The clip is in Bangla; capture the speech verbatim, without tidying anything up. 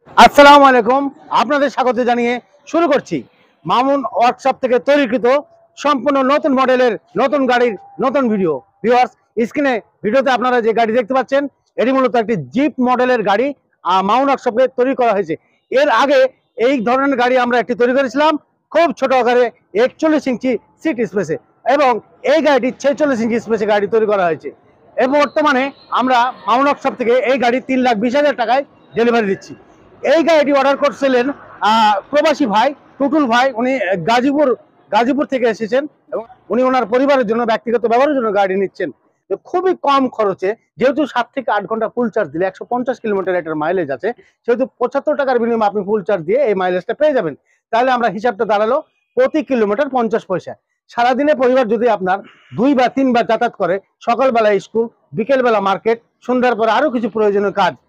আসসালামু আলাইকুম, আপনাদের স্বাগত জানিয়ে শুরু করছি মামুন ওয়ার্কশপ থেকে তৈরিকৃত সম্পূর্ণ নতুন মডেলের নতুন গাড়ির নতুন ভিডিও। ভিউয়ার্স, স্ক্রিনে ভিডিওতে আপনারা যে গাড়ি দেখতে পাচ্ছেন এটি মূলত একটি জিপ মডেলের গাড়ি মামুন ওয়ার্কশপে তৈরি করা হয়েছে। এর আগে এই ধরনের গাড়ি আমরা একটি তৈরি করেছিলাম খুব ছোট আকারে একচল্লিশ ইঞ্চি সিট স্পেসে, এবং এই গাড়িটি ছেচল্লিশ ইঞ্চি স্পেসে গাড়ি তৈরি করা হয়েছে। এবং বর্তমানে আমরা মামুন ওয়ার্কশপ থেকে এই গাড়ি তিন লাখ বিশ হাজার টাকায় ডেলিভারি দিচ্ছি। এই গাড়িটি অর্ডার করছিলেন প্রবাসী ভাই টুটুল ভাই, উনি গাজীপুর গাজীপুর থেকে এসেছেন এবং উনি ওনার পরিবারের জন্য ব্যক্তিগত ব্যবহারের জন্য গাড়ি নিচ্ছেন খুবই কম খরচে। যেহেতু সাত থেকে আট ঘন্টা ফুল চার্জ দিলে একশো পঞ্চাশ কিলোমিটার এটার মাইলেজ আছে, সেহেতু পঁচাত্তর টাকার বিনিময়ে আপনি ফুল চার্জ দিয়ে এই মাইলেজটা পেয়ে যাবেন। তাহলে আমরা হিসাবটা দাঁড়ালো প্রতি কিলোমিটার পঞ্চাশ পয়সা। সারাদিনে পরিবার যদি আপনার দুই বা তিনবার যাতায়াত করে, সকালবেলা স্কুল, বিকেলবেলা মার্কেট, সন্ধ্যার পরে আরো কিছু প্রয়োজনীয় কাজ,